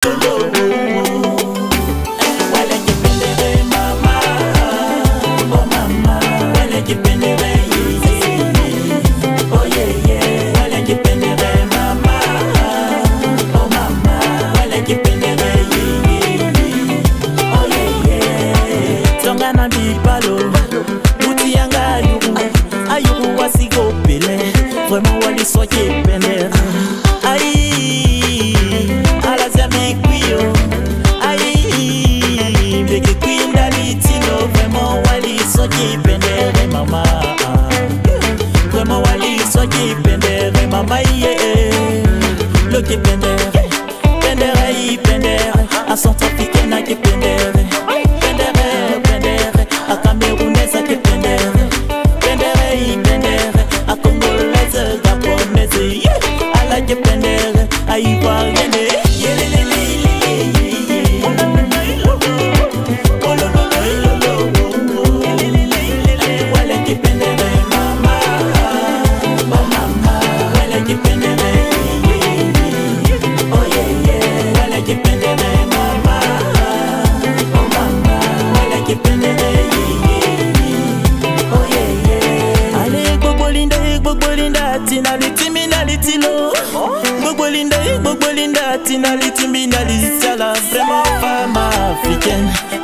Vraiment wali soye pender. Aïe, à la zame kuyo. Aïe, bege kuyo ndali tino. Vraiment wali soye pender, mama. Vraiment wali soye pender, mama yeah. Le qui pender, pender aïe pender. A Centrafricaine a qui pender, pender pender. A Camerounaise a qui pender, pender aïe pender. A Congolaise, Gabonaise, yeah. A la qui pender, a Ivoirienne, Tina, vraiment femme africaine.